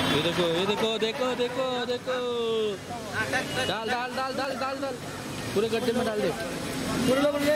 ये देखो देखो देखो देखो डाल डाल डाल डाल डाल डाल पूरे गड्ढे में डाल दे पूरे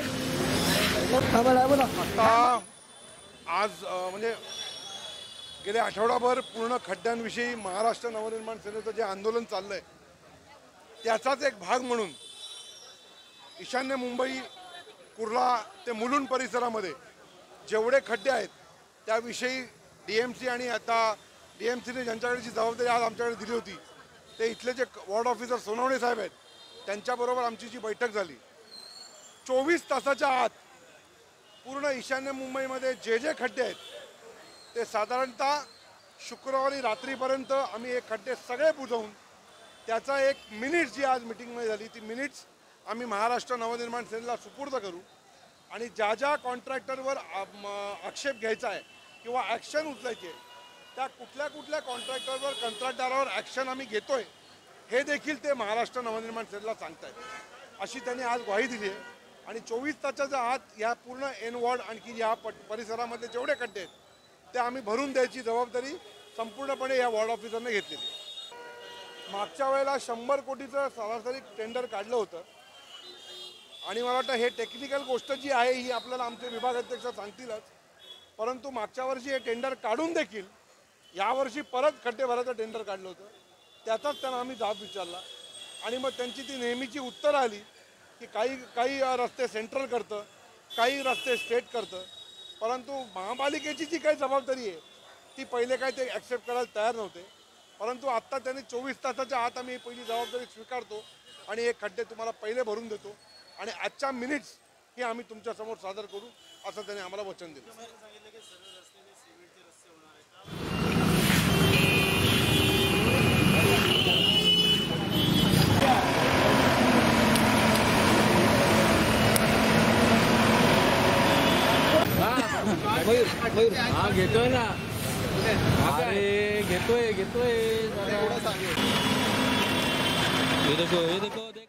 आज म्हणजे गेले आठवडाभर पूर्ण खड्ड्यांविषयी महाराष्ट्र नवनिर्माण सेनेचं जे आंदोलन चाललंय त्याचाच एक भाग म्हणून ईशान्य मुंबई कुर्ला ते मुलुंड परिसरामध्ये जेवढे खड्डे आहेत त्याविषयी डीएमसी आणि आता डीएमसीने ज्यांच्याकडची जबाबदारी आज आमच्याकडे दिली होती ते इथले जे वॉर्ड ऑफिसर सोनवणे साहेब आहेत त्यांच्याबरोबर आमची जी बैठक झाली 24 तासाच्या आत पूर्ण ईशान्य मुंबईमध्ये जे खड्डे आहेत ते साधारणतः शुक्रवारी रात्रीपर्यंत आम्ही हे खड्डे सगळे बुजवून त्याचा एक मिनिट्स जी आज मीटिंगमध्ये झाली ती मिनिट्स आम्ही महाराष्ट्र नवनिर्माण सेनेला सुपूर्द करू आणि ज्या ज्या कॉन्ट्रॅक्टरवर आक्षेप घ्यायचा आहे किंवा ॲक्शन उचलायची आहे त्या कुठल्या कुठल्या कॉन्ट्रॅक्टरवर कंत्राटदारावर ॲक्शन आम्ही घेतोय हे देखील ते महाराष्ट्र नवनिर्माण सेनेला सांगतायत अशी त्यांनी आज ग्वाही दिली आहे आणि 24 तासाच्या आत या पूर्ण एन वॉर्ड आणखी या परिसरामध्ये जेवढे खड्डे आहेत ते आम्ही भरून द्यायची जबाबदारी संपूर्णपणे या वॉर्ड ऑफिसरने घेतलेली आहे। मागच्या वेळेला 100 कोटीचं सरासरी टेंडर काढलं होतं आणि मला वाटतं हे टेक्निकल गोष्ट जी आहे ही आपल्याला आमचे विभागाध्यक्ष सांगतीलच, परंतु मागच्या वर्षी हे टेंडर काढून देखील यावर्षी परत खड्डे भरायचं टेंडर काढलं होतं त्याचाच त्यांना आम्ही जाब विचारला आणि मग त्यांची ती नेहमीची उत्तरं आली की काही रस्ते सेंट्रल करतं काही रस्ते स्टेट करतं, परंतु महापालिकेची जी काही जबाबदारी आहे ती पहिले काय ते ॲक्सेप्ट करायला तयार नव्हते, परंतु आत्ता त्यांनी 24 तासाच्या आत आम्ही पहिली जबाबदारी स्वीकारतो आणि हे खड्डे तुम्हाला पहिले भरून देतो आणि आजच्या मिनिट्स हे आम्ही तुमच्यासमोर सादर करू असं त्यांनी आम्हाला वचन दिलं। हा घेतोय ना अरे घेतोय ये देखो